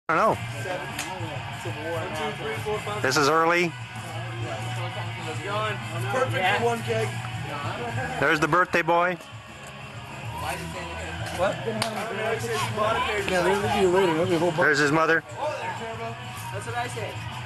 I don't know. This is early. Perfect for one keg. There's the birthday boy. What? Yeah, they'll leave you later. There'll be a whole bunch. There's his mother. Oh, there, Turbo. That's what I said.